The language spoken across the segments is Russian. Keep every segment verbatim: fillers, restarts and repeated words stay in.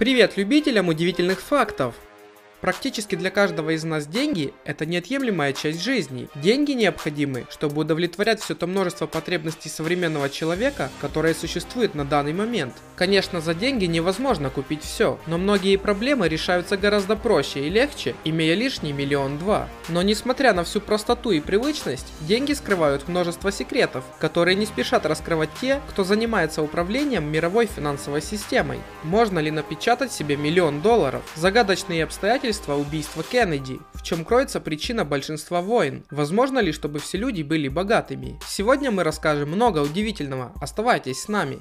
Привет любителям удивительных фактов! Практически для каждого из нас деньги – это неотъемлемая часть жизни. Деньги необходимы, чтобы удовлетворять все то множество потребностей современного человека, которое существует на данный момент. Конечно, за деньги невозможно купить все, но многие проблемы решаются гораздо проще и легче, имея лишний миллион-два. Но несмотря на всю простоту и привычность, деньги скрывают множество секретов, которые не спешат раскрывать те, кто занимается управлением мировой финансовой системой. Можно ли напечатать себе миллион долларов? Загадочные обстоятельства убийства Кеннеди. В чем кроется причина большинства войн? Возможно ли, чтобы все люди были богатыми? Сегодня мы расскажем много удивительного. Оставайтесь с нами.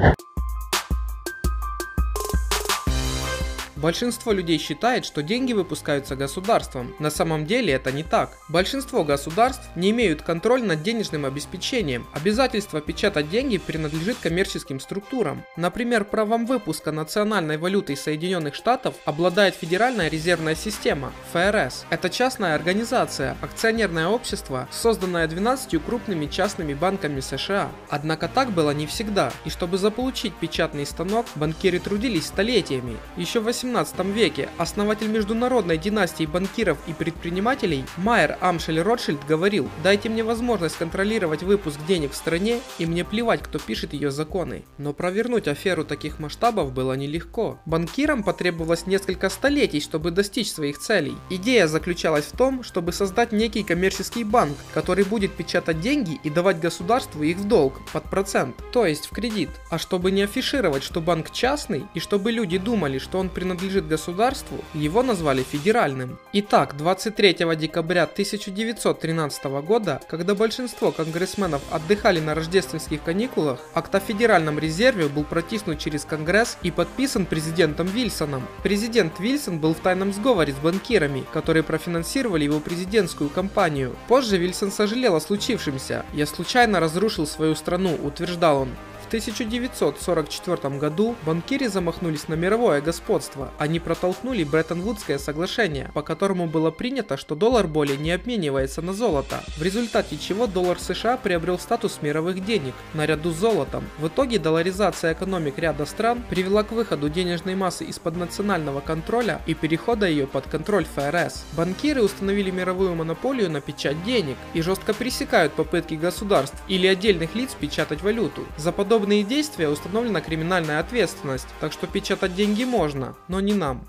Большинство людей считает, что деньги выпускаются государством. На самом деле это не так. Большинство государств не имеют контроль над денежным обеспечением. Обязательство печатать деньги принадлежит коммерческим структурам. Например, правом выпуска национальной валютой Соединенных Штатов обладает Федеральная резервная система эф эр эс. Это частная организация, акционерное общество, созданное двенадцатью крупными частными банками США. Однако так было не всегда. И чтобы заполучить печатный станок, банкиры трудились столетиями. Еще в восемнадцатом веке основатель международной династии банкиров и предпринимателей Майер Амшель Ротшильд говорил: «Дайте мне возможность контролировать выпуск денег в стране, и мне плевать, кто пишет ее законы». Но провернуть аферу таких масштабов было нелегко. Банкирам потребовалось несколько столетий, чтобы достичь своих целей. Идея заключалась в том, чтобы создать некий коммерческий банк, который будет печатать деньги и давать государству их в долг под процент, то есть в кредит. А чтобы не афишировать, что банк частный, и чтобы люди думали, что он принадлежит принадлежит государству, его назвали федеральным. Итак, двадцать третьего декабря тысяча девятьсот тринадцатого года, когда большинство конгрессменов отдыхали на рождественских каникулах, акт о Федеральном резерве был протиснут через Конгресс и подписан президентом Вильсоном. Президент Вильсон был в тайном сговоре с банкирами, которые профинансировали его президентскую кампанию. Позже Вильсон сожалел о случившемся. «Я случайно разрушил свою страну», утверждал он. В тысяча девятьсот сорок четвёртом году банкиры замахнулись на мировое господство. Они протолкнули Бреттон-Вудское соглашение, по которому было принято, что доллар более не обменивается на золото, в результате чего доллар США приобрел статус мировых денег, наряду с золотом. В итоге долларизация экономик ряда стран привела к выходу денежной массы из-под национального контроля и перехода ее под контроль эф эр эс. Банкиры установили мировую монополию на печать денег и жестко пресекают попытки государств или отдельных лиц печатать валюту. За подобные подобные действия установлена криминальная ответственность, так что печатать деньги можно, но не нам.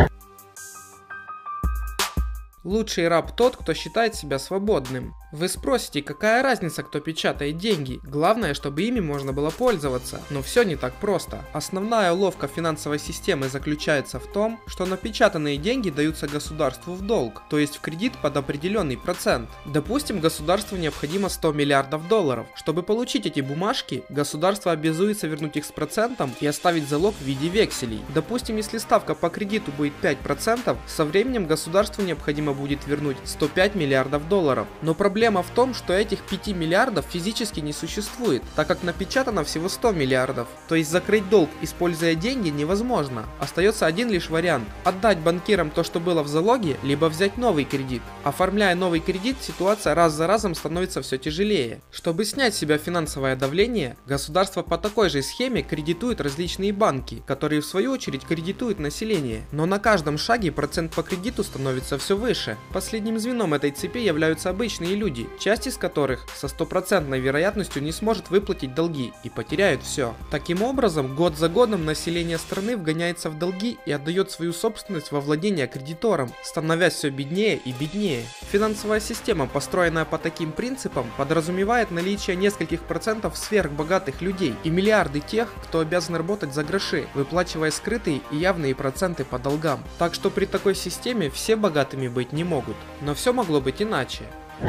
Лучший раб тот, кто считает себя свободным. Вы спросите, какая разница, кто печатает деньги? Главное, чтобы ими можно было пользоваться. Но все не так просто. Основная уловка финансовой системы заключается в том, что напечатанные деньги даются государству в долг, то есть в кредит под определенный процент. Допустим, государству необходимо сто миллиардов долларов. Чтобы получить эти бумажки, государство обязуется вернуть их с процентом и оставить залог в виде векселей. Допустим, если ставка по кредиту будет пять процентов, со временем государству необходимо будет вернуть сто пять миллиардов долларов. Но проблема Проблема в том, что этих пяти миллиардов физически не существует, так как напечатано всего сто миллиардов. То есть закрыть долг, используя деньги, невозможно. Остается один лишь вариант – отдать банкирам то, что было в залоге, либо взять новый кредит. Оформляя новый кредит, ситуация раз за разом становится все тяжелее. Чтобы снять с себя финансовое давление, государство по такой же схеме кредитует различные банки, которые в свою очередь кредитуют население. Но на каждом шаге процент по кредиту становится все выше. Последним звеном этой цепи являются обычные люди, часть из которых со стопроцентной вероятностью не сможет выплатить долги и потеряют все. Таким образом, год за годом население страны вгоняется в долги и отдает свою собственность во владение кредиторам, становясь все беднее и беднее. Финансовая система, построенная по таким принципам, подразумевает наличие нескольких процентов сверхбогатых людей и миллиарды тех, кто обязан работать за гроши, выплачивая скрытые и явные проценты по долгам. Так что при такой системе все богатыми быть не могут. Но все могло быть иначе.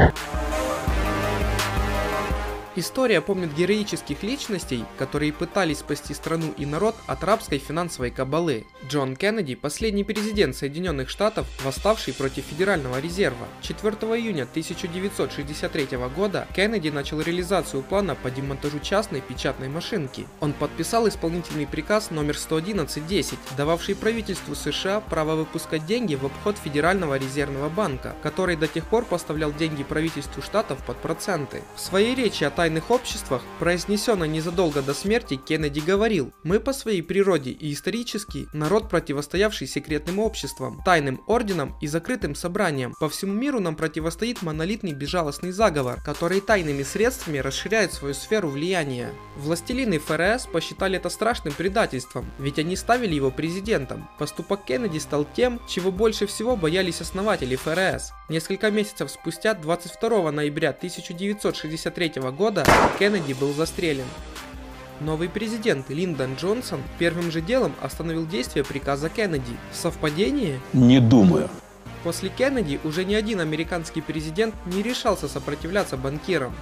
История помнит героических личностей, которые пытались спасти страну и народ от рабской финансовой кабалы. Джон Кеннеди – последний президент Соединенных Штатов, восставший против Федерального резерва. четвёртого июня тысяча девятьсот шестьдесят третьего года Кеннеди начал реализацию плана по демонтажу частной печатной машинки. Он подписал исполнительный приказ номер сто одиннадцать десять, дававший правительству США право выпускать деньги в обход Федерального резервного банка, который до тех пор поставлял деньги правительству штатов под проценты. В своей речи от тайных обществах, произнесенной незадолго до смерти, Кеннеди говорил: «Мы по своей природе и исторически народ, противостоявший секретным обществам, тайным орденам и закрытым собраниям. По всему миру нам противостоит монолитный безжалостный заговор, который тайными средствами расширяет свою сферу влияния». Властелины ФРС посчитали это страшным предательством, ведь они ставили его президентом. Поступок Кеннеди стал тем, чего больше всего боялись основатели ФРС. Несколько месяцев спустя, двадцать второго ноября тысяча девятьсот шестьдесят третьего года, Кеннеди был застрелен. Новый президент Линдон Джонсон первым же делом остановил действие приказа Кеннеди. Совпадение? Не думаю. После Кеннеди уже ни один американский президент не решался сопротивляться банкирам.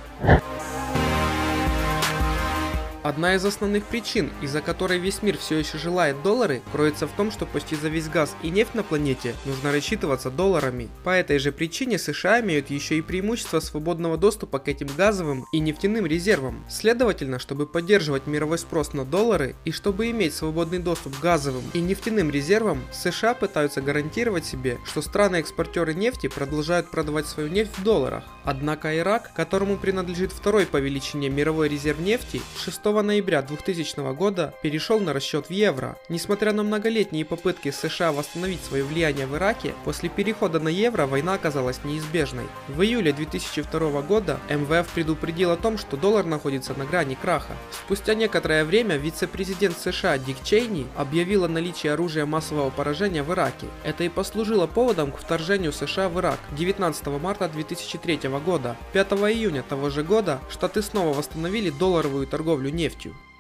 Одна из основных причин, из-за которой весь мир все еще желает доллары, кроется в том, что почти за весь газ и нефть на планете нужно рассчитываться долларами. По этой же причине США имеют еще и преимущество свободного доступа к этим газовым и нефтяным резервам. Следовательно, чтобы поддерживать мировой спрос на доллары и чтобы иметь свободный доступ к газовым и нефтяным резервам, США пытаются гарантировать себе, что страны-экспортеры нефти продолжают продавать свою нефть в долларах. Однако Ирак, которому принадлежит второй по величине мировой резерв нефти, шестого ноября двухтысячного года перешел на расчет в евро. Несмотря на многолетние попытки США восстановить свое влияние в Ираке, после перехода на евро война оказалась неизбежной. В июле две тысячи второго года эм вэ эф предупредил о том, что доллар находится на грани краха. Спустя некоторое время вице-президент США Дик Чейни объявил о наличии оружия массового поражения в Ираке. Это и послужило поводом к вторжению США в Ирак девятнадцатого марта две тысячи третьего года. пятого июня того же года Штаты снова восстановили долларовую торговлю нефтью.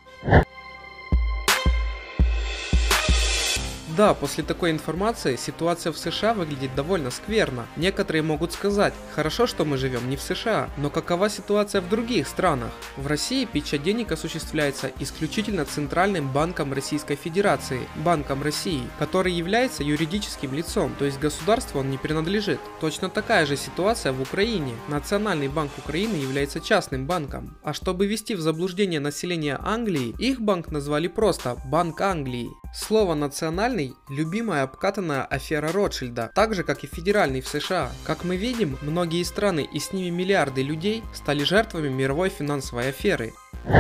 Да, после такой информации ситуация в США выглядит довольно скверно. Некоторые могут сказать: хорошо, что мы живем не в США, но какова ситуация в других странах? В России печать денег осуществляется исключительно Центральным банком Российской Федерации, Банком России, который является юридическим лицом, то есть государству он не принадлежит. Точно такая же ситуация в Украине. Национальный банк Украины является частным банком. А чтобы ввести в заблуждение население Англии, их банк назвали просто Банк Англии. Слово «национальный» – любимая обкатанная афера Ротшильда, так же как и федеральный в США. Как мы видим, многие страны и с ними миллиарды людей стали жертвами мировой финансовой аферы.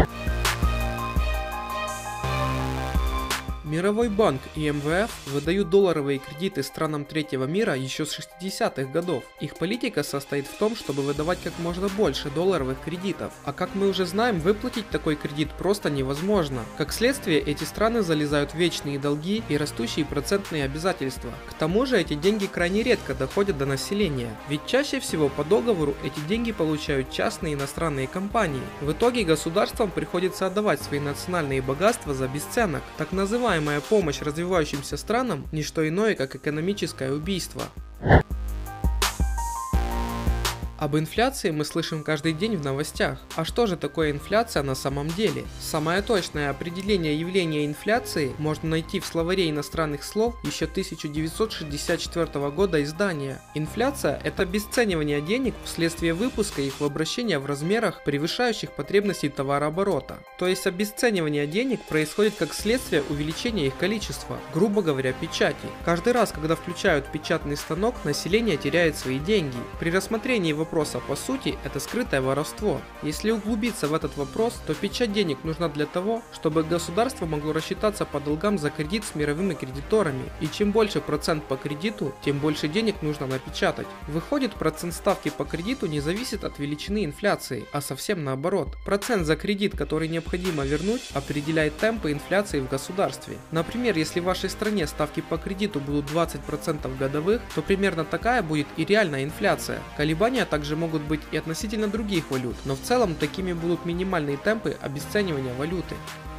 Мировой банк и эм вэ эф выдают долларовые кредиты странам третьего мира еще с шестидесятых годов. Их политика состоит в том, чтобы выдавать как можно больше долларовых кредитов. А как мы уже знаем, выплатить такой кредит просто невозможно. Как следствие, эти страны залезают в вечные долги и растущие процентные обязательства. К тому же эти деньги крайне редко доходят до населения. Ведь чаще всего по договору эти деньги получают частные иностранные компании. В итоге государствам приходится отдавать свои национальные богатства за бесценок. Так называемая помощь развивающимся странам – не что иное, как экономическое убийство. Об инфляции мы слышим каждый день в новостях. А что же такое инфляция на самом деле? Самое точное определение явления инфляции можно найти в словаре иностранных слов еще тысяча девятьсот шестьдесят четвёртого года издания. Инфляция – это обесценивание денег вследствие выпуска их в обращение в размерах, превышающих потребности товарооборота. То есть обесценивание денег происходит как следствие увеличения их количества, грубо говоря, печати. Каждый раз, когда включают печатный станок, население теряет свои деньги. При рассмотрении вопроса Вопроса по сути это скрытое воровство. Если углубиться в этот вопрос, то печать денег нужна для того, чтобы государство могло рассчитаться по долгам за кредит с мировыми кредиторами. И чем больше процент по кредиту, тем больше денег нужно напечатать. Выходит, процент ставки по кредиту не зависит от величины инфляции, а совсем наоборот. Процент за кредит, который необходимо вернуть, определяет темпы инфляции в государстве. Например, если в вашей стране ставки по кредиту будут двадцать процентов годовых, то примерно такая будет и реальная инфляция. Колебания также Также могут быть и относительно других валют, но в целом такими будут минимальные темпы обесценивания валюты.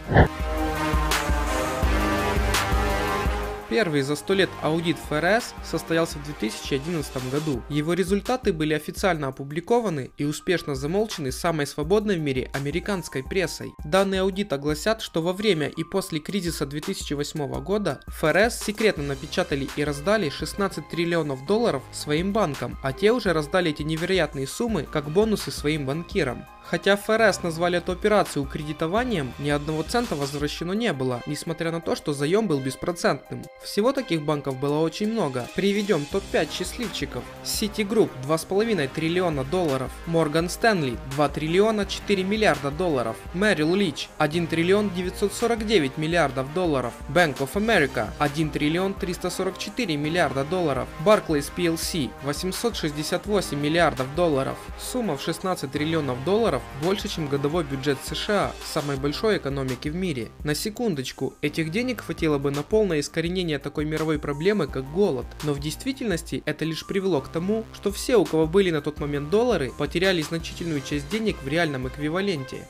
Первый за сто лет аудит эф эр эс состоялся в две тысячи одиннадцатом году. Его результаты были официально опубликованы и успешно замолчены самой свободной в мире американской прессой. Данные аудита гласят, что во время и после кризиса две тысячи восьмого года эф эр эс секретно напечатали и раздали шестнадцать триллионов долларов своим банкам, а те уже раздали эти невероятные суммы как бонусы своим банкирам. Хотя эф эр эс назвали эту операцию кредитованием, ни одного цента возвращено не было, несмотря на то, что заем был беспроцентным. Всего таких банков было очень много. Приведем топ пять счастливчиков. Citigroup два с половиной триллиона долларов, Morgan Stanley два триллиона четыре миллиарда долларов, Merrill Lynch один триллион девятьсот сорок девять миллиардов долларов, Bank of America один триллион триста сорок четыре миллиарда долларов, Barclays пи эл си восемьсот шестьдесят восемь миллиардов долларов. Сумма в шестнадцать триллионов долларов больше, чем годовой бюджет США, самой большой экономики в мире. На секундочку, этих денег хватило бы на полное искоренение такой мировой проблемы, как голод. Но в действительности это лишь привело к тому, что все, у кого были на тот момент доллары, потеряли значительную часть денег в реальном эквиваленте.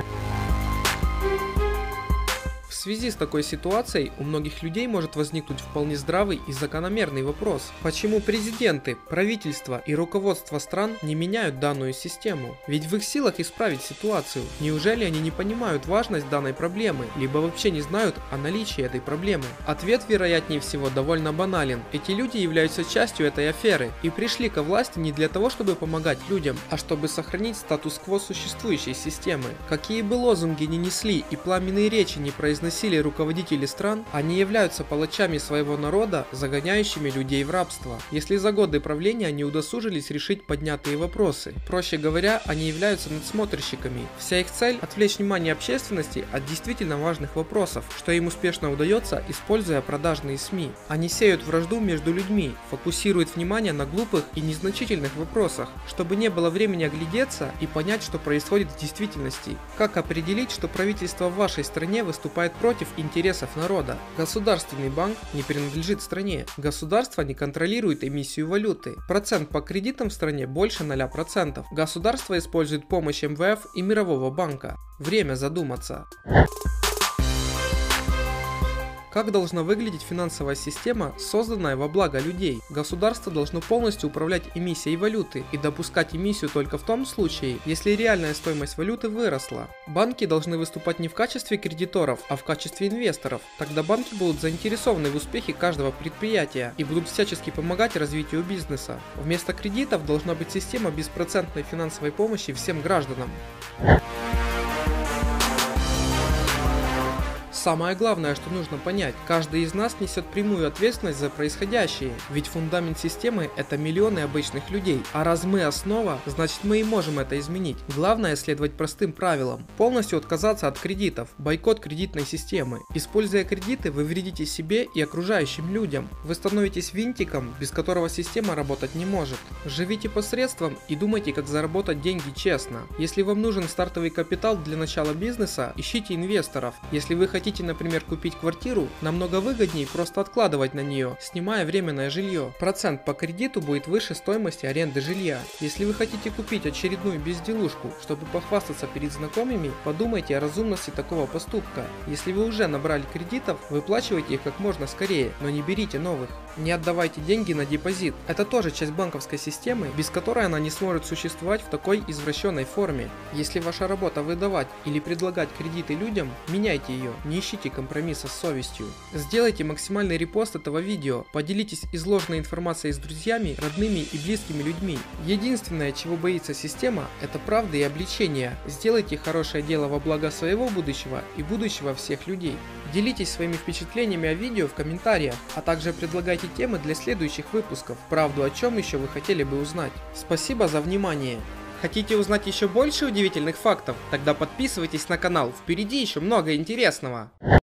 В связи с такой ситуацией у многих людей может возникнуть вполне здравый и закономерный вопрос: почему президенты, правительства и руководство стран не меняют данную систему? Ведь в их силах исправить ситуацию. Неужели они не понимают важность данной проблемы, либо вообще не знают о наличии этой проблемы? Ответ, вероятнее всего, довольно банален. Эти люди являются частью этой аферы и пришли ко власти не для того, чтобы помогать людям, а чтобы сохранить статус-кво существующей системы. Какие бы лозунги ни несли и пламенные речи не произносили руководители стран, они являются палачами своего народа, загоняющими людей в рабство, если за годы правления они удосужились решить поднятые вопросы. Проще говоря, они являются надсмотрщиками. Вся их цель – отвлечь внимание общественности от действительно важных вопросов, что им успешно удается, используя продажные СМИ. Они сеют вражду между людьми, фокусируют внимание на глупых и незначительных вопросах, чтобы не было времени оглядеться и понять, что происходит в действительности. Как определить, что правительство в вашей стране выступает против интересов народа? Государственный банк не принадлежит стране. Государство не контролирует эмиссию валюты. Процент по кредитам в стране больше ноля процентов. Государство использует помощь эм вэ эф и Мирового банка. Время задуматься. Как должна выглядеть финансовая система, созданная во благо людей? Государство должно полностью управлять эмиссией валюты и допускать эмиссию только в том случае, если реальная стоимость валюты выросла. Банки должны выступать не в качестве кредиторов, а в качестве инвесторов. Тогда банки будут заинтересованы в успехе каждого предприятия и будут всячески помогать развитию бизнеса. Вместо кредитов должна быть система беспроцентной финансовой помощи всем гражданам. Самое главное, что нужно понять, каждый из нас несет прямую ответственность за происходящее, ведь фундамент системы – это миллионы обычных людей, а раз мы основа, значит мы и можем это изменить. Главное – следовать простым правилам, полностью отказаться от кредитов, бойкот кредитной системы. Используя кредиты, вы вредите себе и окружающим людям, вы становитесь винтиком, без которого система работать не может. Живите посредством и думайте, как заработать деньги честно. Если вам нужен стартовый капитал для начала бизнеса, ищите инвесторов. Если вы хотите, например, купить квартиру, намного выгоднее просто откладывать на нее, снимая временное жилье. Процент по кредиту будет выше стоимости аренды жилья. Если вы хотите купить очередную безделушку, чтобы похвастаться перед знакомыми, подумайте о разумности такого поступка. Если вы уже набрали кредитов, выплачивайте их как можно скорее, но не берите новых. Не отдавайте деньги на депозит. Это тоже часть банковской системы, без которой она не сможет существовать в такой извращенной форме. Если ваша работа выдавать или предлагать кредиты людям, меняйте ее, не ищите компромисса с совестью. Сделайте максимальный репост этого видео, поделитесь изложенной информацией с друзьями, родными и близкими людьми. Единственное, чего боится система, это правды и обличения. Сделайте хорошее дело во благо своего будущего и будущего всех людей. Делитесь своими впечатлениями о видео в комментариях, а также предлагайте темы для следующих выпусков, правду о чем еще вы хотели бы узнать. Спасибо за внимание! Хотите узнать еще больше удивительных фактов? Тогда подписывайтесь на канал, впереди еще много интересного!